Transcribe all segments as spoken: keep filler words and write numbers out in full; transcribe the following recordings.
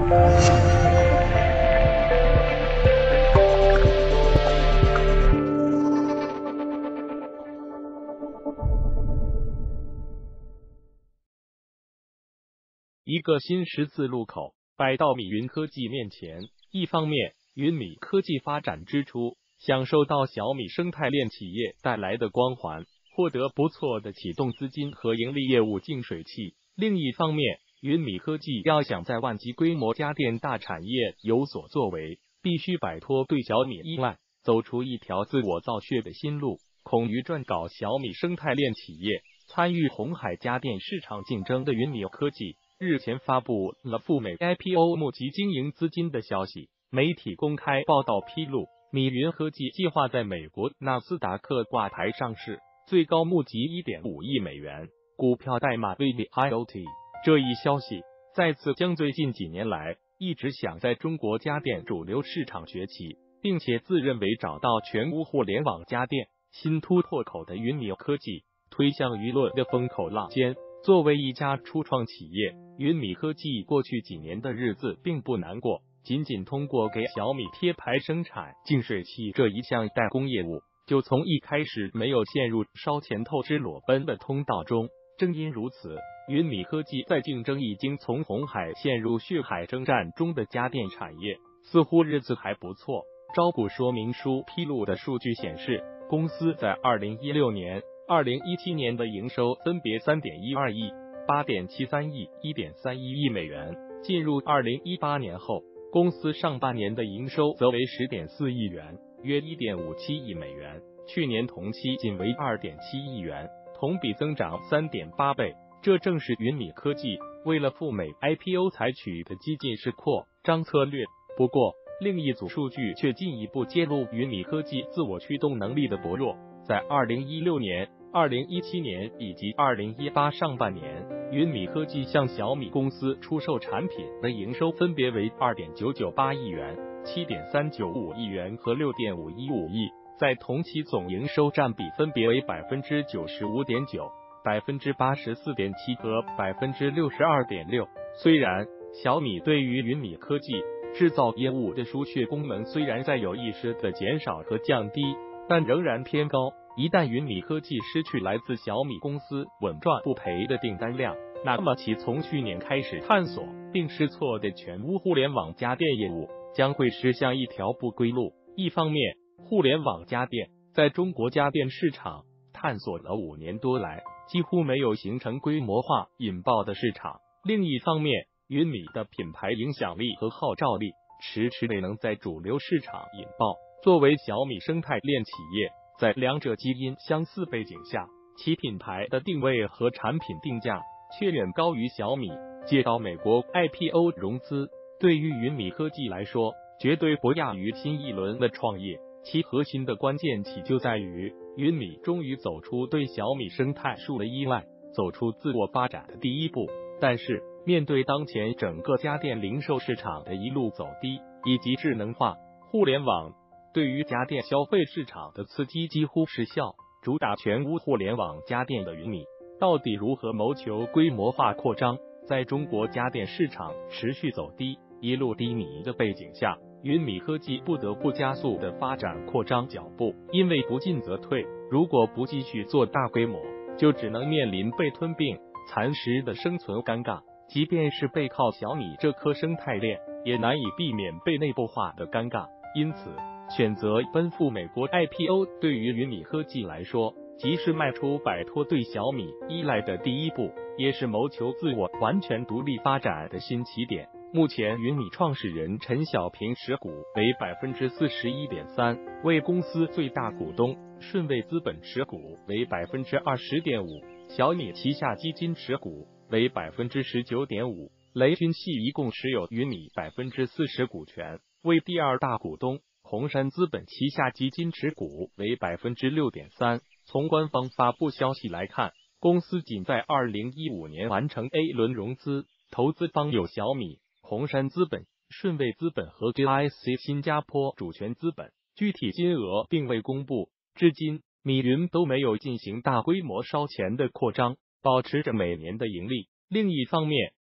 一个新十字路口摆到米云科技面前。一方面，云米科技发展之初，享受到小米生态链企业带来的光环，获得不错的启动资金和盈利业务净水器。另一方面，云米科技要想在万级规模家电大产业有所作为，必须摆脱对小米依赖，走出一条自我造血的新路。孔于撰稿小米生态链企业参与红海家电市场竞争的云米科技日前发布了赴美 I P O 募集经营资金的消息。媒体公开报道披露，米云科技计划在美国纳斯达克挂牌上市，最高募集 一点五亿美元，股票代码 V V I O T。 这一消息再次将最近几年来一直想在中国家电主流市场崛起，并且自认为找到全屋互联网家电新突破口的云米科技推向舆论的风口浪尖。作为一家初创企业，云米科技过去几年的日子并不难过，仅仅通过给小米贴牌生产净水器这一项代工业务，就从一开始没有陷入烧钱透支裸奔的通道中。正因如此，云米科技在竞争已经从红海陷入血海征战中的家电产业，似乎日子还不错。招股说明书披露的数据显示，公司在二零一六年、二零一七年的营收分别 三点一二亿、八点七三亿、一点三一亿美元。进入二零一八年后，公司上半年的营收则为 十点四亿元，约 一点五七亿美元，去年同期仅为 二点七亿元，同比增长 三点八倍。这正是云米科技为了赴美 I P O 采取的激进式扩张策略。不过，另一组数据却进一步揭露云米科技自我驱动能力的薄弱。在二零一六年、二零一七年以及二零一八上半年，云米科技向小米公司出售产品的营收分别为 二点九九八亿元、七点三九五亿元和 六点五一五亿，在同期总营收占比分别为 百分之九十五点九、百分之八十四点七 和 百分之六十二点六。虽然小米对于云米科技制造业务的输血功能虽然在有意识的减少和降低，但仍然偏高。一旦云米科技失去来自小米公司稳赚不赔的订单量，那么其从去年开始探索并试错的全屋互联网家电业务将会驶向一条不归路。一方面，互联网家电在中国家电市场探索了五年多来，几乎没有形成规模化引爆的市场；另一方面，云米的品牌影响力和号召力迟迟未能在主流市场引爆。作为小米生态链企业，在两者基因相似背景下，其品牌的定位和产品定价却远高于小米。接到美国 I P O 融资，对于云米科技来说，绝对不亚于新一轮的创业。其核心的关键起就在于，云米终于走出对小米生态树的依赖，走出自我发展的第一步。但是，面对当前整个家电零售市场的一路走低，以及智能化、互联网对于家电消费市场的刺激几乎失效，主打全屋互联网家电的云米，到底如何谋求规模化扩张？在中国家电市场持续走低、一路低迷的背景下，云米科技不得不加速的发展扩张脚步，因为不进则退，如果不继续做大规模，就只能面临被吞并、蚕食的生存尴尬。即便是背靠小米这颗生态链，也难以避免被内部化的尴尬。因此，选择奔赴美国 I P O 对于云米科技来说，即是迈出摆脱对小米依赖的第一步，也是谋求自我完全独立发展的新起点。目前，云米创始人陈小平持股为 百分之四十一点三， 为公司最大股东顺位资本持股为 百分之二十点五， 小米旗下基金持股为 百分之十九点五， 雷军系一共持有云米 百分之四十 股权，为第二大股东红杉资本旗下基金持股为 百分之六点三。 从官方发布消息来看，公司仅在二零一五年完成 A 轮融资，投资方有小米、红杉资本、顺位资本和 G I C 新加坡主权资本，具体金额并未公布。至今，米云都没有进行大规模烧钱的扩张，保持着每年的盈利。另一方面，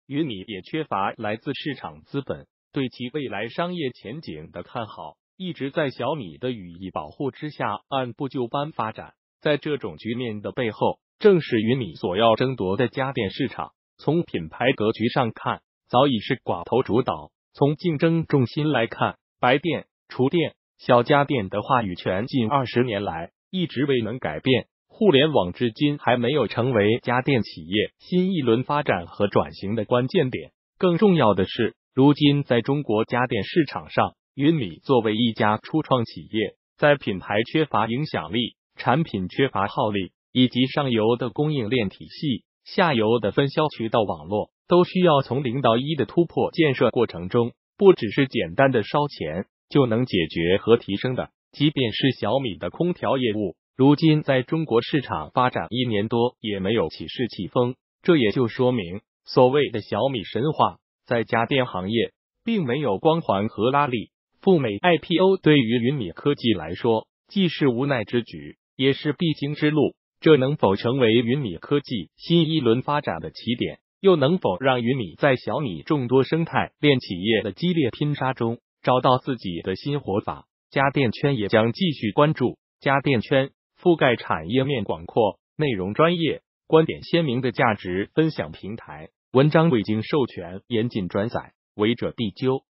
云米也缺乏来自市场资本，对其未来商业前景的看好，一直在小米的羽翼保护之下按部就班发展。在这种局面的背后，正是云米所要争夺的家电市场。从品牌格局上看，早已是寡头主导；从竞争重心来看，白电、厨电、小家电的话语权近二十年来一直未能改变。互联网至今还没有成为家电企业新一轮发展和转型的关键点。更重要的是，如今在中国家电市场上，云米作为一家初创企业，在品牌缺乏影响力、产品缺乏号力，以及上游的供应链体系、下游的分销渠道网络，都需要从零到一的突破建设过程中，不只是简单的烧钱就能解决和提升的。即便是小米的空调业务，如今在中国市场发展一年多，也没有起势起风。这也就说明，所谓的小米神话，在家电行业并没有光环和拉力。赴美 I P O 对于云米科技来说，既是无奈之举，也是必经之路。这能否成为云米科技新一轮发展的起点？又能否让云米在小米众多生态链企业的激烈拼杀中找到自己的新活法？家电圈也将继续关注。家电圈覆盖产业面广阔，内容专业，观点鲜明的价值分享平台。文章未经授权，严禁转载，违者必究。